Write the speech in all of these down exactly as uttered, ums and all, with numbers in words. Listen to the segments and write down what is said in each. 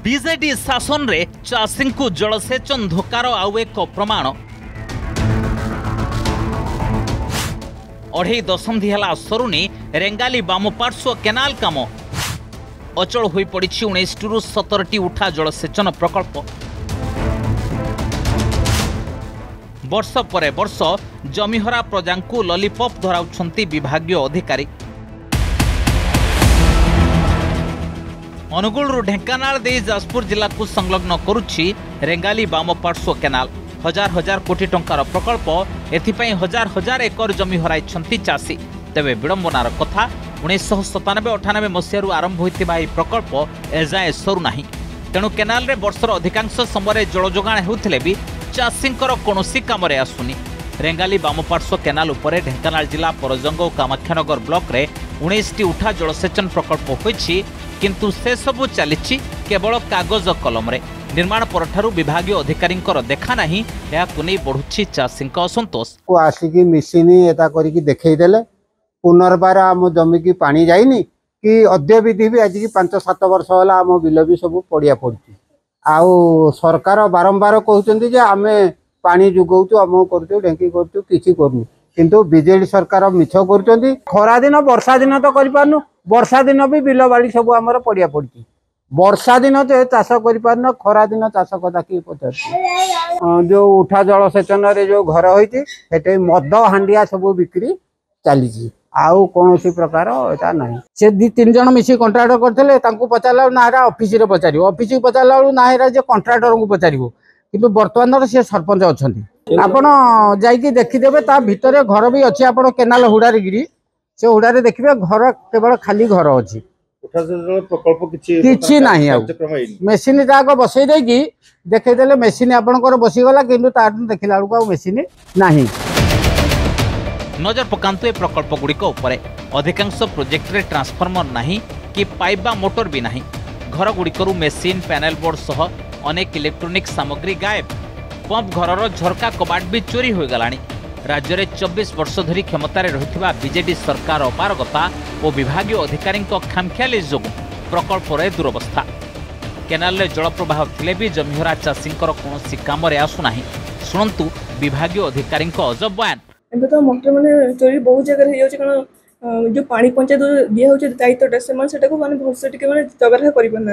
BJD शासन रे चाषी को जलसेचन धोकार आउ एक प्रमाण। अढ़ई दशंधि है सरुनी रेंगाली बामपार्श्व केनाल काम अचल हो पड़ी उन्नीस टू सतर टी उठा जलसेचन प्रकल्प। वर्ष पर वर्ष जमीहरा प्रजा को लॉलीपॉप धराउछंती विभागीय अधिकारी। अनुगुल ढेंकानाल दे जाजपुर जिला को संलग्न करुछि रेंगाली बामपार्श्व केनाल। हजार हजार कोटी टंकार प्रकल्प एथिपाई हजार हजार एकर जमी हराइछंती चाषी। तेबे विडंबनार कथा उन्नीस सतानबे अठानबे मसीह आरंभ होइतिबा एही प्रकल्प एजाए सरू नाही। तेणु केनाल रे वर्षर अधिकांश समय जल जोगाण हेउथिले भी चाषींकर कोनोसी कामरे आसुनी। रेंगाली बामपार्श्व केनाल उपरे ढेंकानाल जिला परजंग और कामाख्यानगर ब्लॉक रे उन्नीस टी उठा जलसेचन प्रकल्प होइछि, किंतु से सबु चलिछि केवल कागज कलम रे। निर्माण परठारु विभागीय अधिकारींकर देखा नाही, याकु नै बढ़ुछि चाषींक असंतोष। को आसिकी मिसिनी एता करिकी देखै देले पुनर्बार आम जमी की पानी जाइनी कि अद्यविधि भी आज की पांच सात वर्ष होला आम बिल भी सब पड़िया पड़छि। आउ सरकार बारंबार कहउछन्ती जे आमे पानी जुगौचु आम करछु ढेंकी करछु किछि करनु, किंतु बीजेडी सरकार मिछ करछन्ती। खरा दिन वर्षा दिन तो करि पारनु, वर्षा दिन भी बिल बाड़ी सब आमर पड़िया पड़छि। वर्षा दिन तो चाष कर खरा दिन चाष कथा कि पचार जो उठा जलसेचन रे जो घर होती मद हांडिया सब बिक्री चली आउ कौन प्रकार एटा नहीं। से दी तीन जन मिसी कंट्राक्टर करते पचारा ना ऑफिस रे पचार ऑफिस को पचारा ना जे कंट्राक्टर को पचार कि बर्तमान से सरपंच अच्छा आपण जाकि देखीदेवे ता भितर घर भी अच्छे। आप केनाल हुड़ारे गिरी से हुड़ारे देखिए घर केवल खाली घर अच्छी प्रकल्प किछि नाही। मेसीन जाक बसई देकी देखईदेले मेसीन आपणकर बसीगला किंतु तार देखिला बेलू मेसीन नाही। नजर पकांतु ए प्रकल्प गुड़िक उपरे अधिकांश प्रोजेक्ट रे ट्रांसफॉर्मर नाही कि पाइप बा मोटर भी नाही। घर गुड़िकरू मेसीन पैनल बोर्ड सह अनेक इलेक्ट्रोनिक सामग्री गायब। पंप घरर झरका कबाट भी चोरी हो गलानी। राज्य में चौबीस वर्ष धरी क्षमतार रही बीजेडी सरकार अपारगता और विभागीय अधिकारी खामखियाली जो प्रकल्प दुरवस्था। केनाल रे जल प्रवाह थिले भी जमीहरा चाषी कौन काम आसुना। शुणु विभागीय अधिकारी अजब बयान। तो मोटर मैंने चोरी बहुत जगह हो कारण जो पानी पंचायत दिया दायित्वटा से मैंने भलसे टे मैंने जगह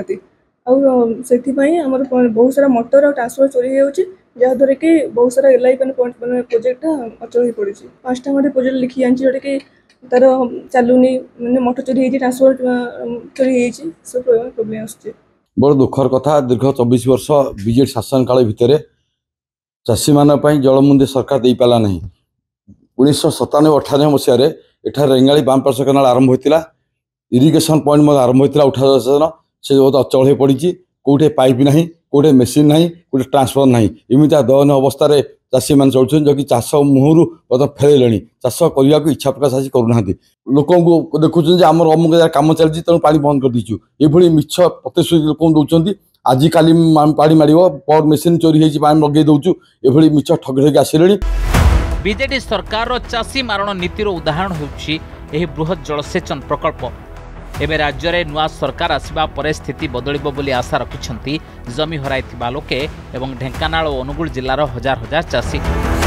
कर बहुत सारा मोटर और ट्रांसफर चोरी हो जहाँद्वारा कि बहुत सारा एल आई मैंने प्रोजेक्ट अचल हो पड़ी। पाँचटा मैं प्रोजेक्ट लिखी जानी जोटा कि तार चलुनी मैंने मोटर चोरी हो ट्रांसफर चोरी हो सब प्रोब्लेम आस। बड़ दुखर कथा दीर्घ चौबीस वर्ष बीजेडी शासन काल भितर चाषी मान जलमुंदी सरकार दे पाला नहीं। उन्नीस सतानबे अठानबे मसीह एठार रेंगाली बामपार्श्व केनाल आरंभ होता इरिगेशन पॉइंट आरंभ होता उठा जलसेचन से बहुत अचल हो पड़ी। कौटे पाइप ना कौटे मेसीन ना कौटे ट्रांसफर ना एमती दयन अवस्था चाषी मैंने चलुन जो कि चाष मुहूर् बद फेरले चाष करने को इच्छा प्रकाश आज करूना। लोक देखुं आम अमुक जगह कम चलती तेणु पा बंद कर दीचु ये मिछ प्रतिश्रुति लोक दौरान आज काली पा मार पर मेसीन चोरी हो लगे दौचु ये मिछ ठगी ठगी आसिले। बीजेडी सरकार चाषी मारण नीतिर उदाहरण होउछि एही बृहत जलसेचन प्रकल्प। एबे राज्य में नुआ सरकार आसिबा परे स्थिति बदलिबो बोली आशा रखिछंती जमी हराइथिबा लोके एवं ढेंकानाल और अनुगुल जिलार हजार हजार चाषी।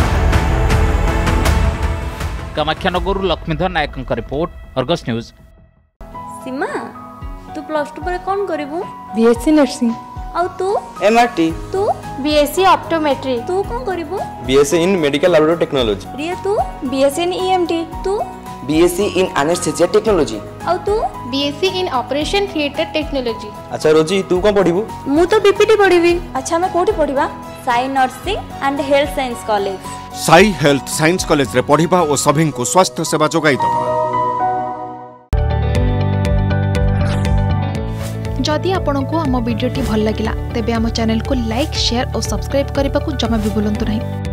कामाख्यानगर लक्ष्मीधर नायकंक रिपोर्ट, अर्गस न्यूज। सीमा तू प्लस टू पर कौन करिवु? BSc nursing. और तू? एमआरटी। तू? BSc optometry. तू कौन करिवु? BSc in medical laboratory technology. Riya तू? BSc in EMT. तू? BSc in anaesthesia technology. और तू? BSc in operation theatre technology. अच्छा रोजी तू कौन पढ़िबु? मु तो बीपीटी पढ़िबी। अच्छा मैं कोठी पढ़िबा? Sai nursing and health science college. Sai health science college रे पढ़िबा और सभी को स्वास्थ्य सेवा जोगाई दबा। जदि आपंक आम भिडी भल लगा तेब आम चैनल को लाइक शेयर और सब्सक्राइब करने को जमा भी भूलु नहीं।